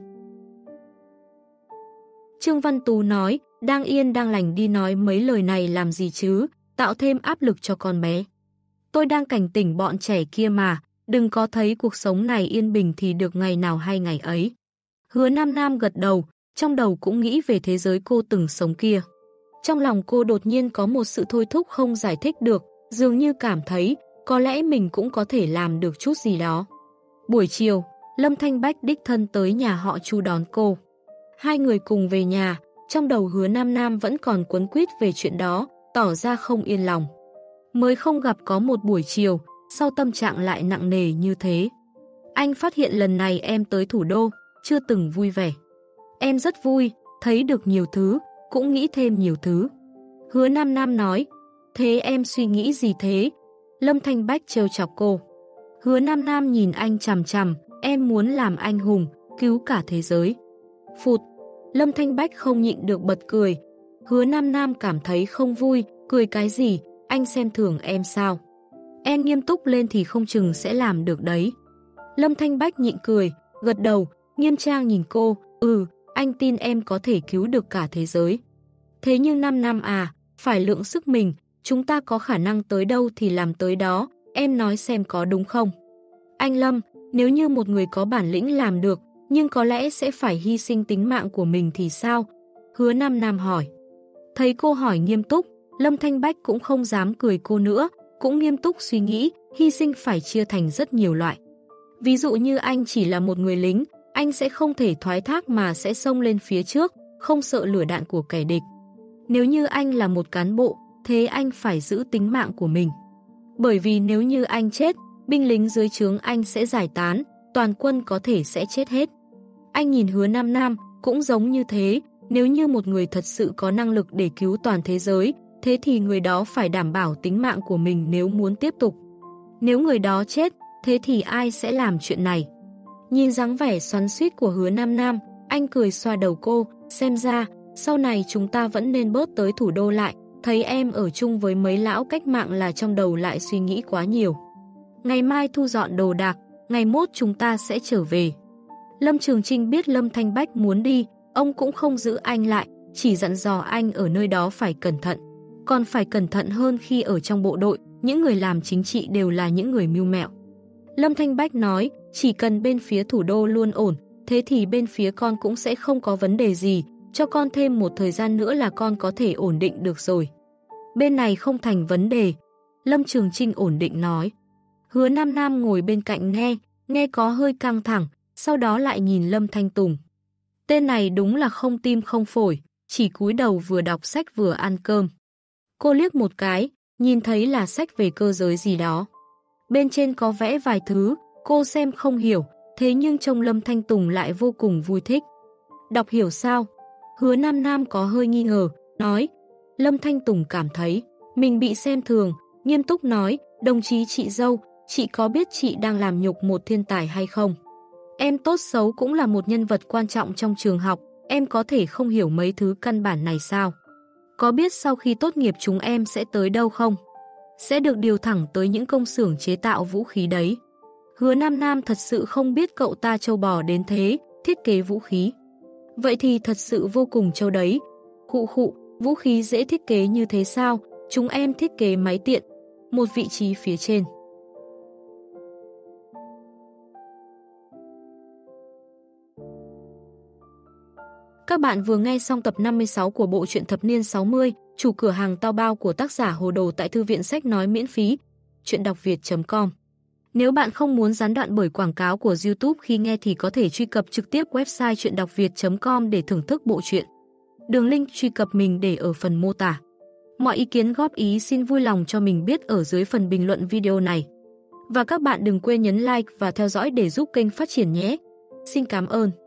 Trương Văn Tú nói, đang yên đang lành đi nói mấy lời này làm gì chứ, tạo thêm áp lực cho con bé. Tôi đang cảnh tỉnh bọn trẻ kia mà, đừng có thấy cuộc sống này yên bình thì được ngày nào hay ngày ấy. Hứa Nam Nam gật đầu, trong đầu cũng nghĩ về thế giới cô từng sống kia. Trong lòng cô đột nhiên có một sự thôi thúc không giải thích được, dường như cảm thấy có lẽ mình cũng có thể làm được chút gì đó. Buổi chiều, Lâm Thanh Bách đích thân tới nhà họ Chu đón cô. Hai người cùng về nhà, trong đầu Hứa Nam Nam vẫn còn quấn quýt về chuyện đó, tỏ ra không yên lòng. Mới không gặp có một buổi chiều, sau tâm trạng lại nặng nề như thế. Anh phát hiện lần này em tới thủ đô, chưa từng vui vẻ. Em rất vui, thấy được nhiều thứ, cũng nghĩ thêm nhiều thứ. Hứa Nam Nam nói, thế em suy nghĩ gì thế? Lâm Thanh Bách trêu chọc cô. Hứa Nam Nam nhìn anh chằm chằm, em muốn làm anh hùng, cứu cả thế giới. Phụt, Lâm Thanh Bách không nhịn được bật cười. Hứa Nam Nam cảm thấy không vui, cười cái gì, anh xem thường em sao? Em nghiêm túc lên thì không chừng sẽ làm được đấy. Lâm Thanh Bách nhịn cười, gật đầu, nghiêm trang nhìn cô, ừ, anh tin em có thể cứu được cả thế giới. Thế nhưng Nam Nam à, phải lượng sức mình, chúng ta có khả năng tới đâu thì làm tới đó, em nói xem có đúng không? Anh Lâm, nếu như một người có bản lĩnh làm được, nhưng có lẽ sẽ phải hy sinh tính mạng của mình thì sao? Hứa Nam Nam hỏi. Thấy cô hỏi nghiêm túc, Lâm Thanh Bách cũng không dám cười cô nữa, cũng nghiêm túc suy nghĩ, hy sinh phải chia thành rất nhiều loại. Ví dụ như anh chỉ là một người lính, anh sẽ không thể thoái thác mà sẽ xông lên phía trước, không sợ lửa đạn của kẻ địch. Nếu như anh là một cán bộ, thế anh phải giữ tính mạng của mình. Bởi vì nếu như anh chết, binh lính dưới trướng anh sẽ giải tán, toàn quân có thể sẽ chết hết. Anh nhìn Hứa Nam Nam, cũng giống như thế, nếu như một người thật sự có năng lực để cứu toàn thế giới, thế thì người đó phải đảm bảo tính mạng của mình nếu muốn tiếp tục. Nếu người đó chết, thế thì ai sẽ làm chuyện này? Nhìn dáng vẻ xoắn xuýt của Hứa Nam Nam, anh cười xoa đầu cô, xem ra, sau này chúng ta vẫn nên bớt tới thủ đô lại, thấy em ở chung với mấy lão cách mạng là trong đầu lại suy nghĩ quá nhiều. Ngày mai thu dọn đồ đạc, ngày mốt chúng ta sẽ trở về. Lâm Trường Trinh biết Lâm Thanh Bách muốn đi, ông cũng không giữ anh lại, chỉ dặn dò anh ở nơi đó phải cẩn thận. Còn phải cẩn thận hơn khi ở trong bộ đội, những người làm chính trị đều là những người mưu mẹo. Lâm Thanh Bách nói, chỉ cần bên phía thủ đô luôn ổn, thế thì bên phía con cũng sẽ không có vấn đề gì, cho con thêm một thời gian nữa là con có thể ổn định được rồi. Bên này không thành vấn đề, Lâm Trường Trinh ổn định nói. Hứa Nam Nam ngồi bên cạnh nghe, nghe có hơi căng thẳng, sau đó lại nhìn Lâm Thanh Tùng. Tên này đúng là không tim không phổi, chỉ cúi đầu vừa đọc sách vừa ăn cơm. Cô liếc một cái, nhìn thấy là sách về cơ giới gì đó. Bên trên có vẽ vài thứ, cô xem không hiểu, thế nhưng trông Lâm Thanh Tùng lại vô cùng vui thích. Đọc hiểu sao? Hứa Nam Nam có hơi nghi ngờ, nói. Lâm Thanh Tùng cảm thấy mình bị xem thường, nghiêm túc nói, đồng chí chị dâu, chị có biết chị đang làm nhục một thiên tài hay không? Em tốt xấu cũng là một nhân vật quan trọng trong trường học, em có thể không hiểu mấy thứ căn bản này sao? Có biết sau khi tốt nghiệp chúng em sẽ tới đâu không? Sẽ được điều thẳng tới những công xưởng chế tạo vũ khí đấy. Hứa Nam Nam thật sự không biết cậu ta trâu bò đến thế, thiết kế vũ khí. Vậy thì thật sự vô cùng trâu đấy. Khụ khụ, vũ khí dễ thiết kế như thế sao? Chúng em thiết kế máy tiện, một vị trí phía trên. Các bạn vừa nghe xong tập năm mươi sáu của bộ truyện thập niên sáu mươi, Chủ cửa hàng tao bao của tác giả Hồ Đồ tại thư viện sách nói miễn phí, truyện đọc việt chấm com. Nếu bạn không muốn gián đoạn bởi quảng cáo của YouTube khi nghe thì có thể truy cập trực tiếp website truyện đọc việt chấm com để thưởng thức bộ truyện. Đường link truy cập mình để ở phần mô tả. Mọi ý kiến góp ý xin vui lòng cho mình biết ở dưới phần bình luận video này. Và các bạn đừng quên nhấn like và theo dõi để giúp kênh phát triển nhé. Xin cảm ơn.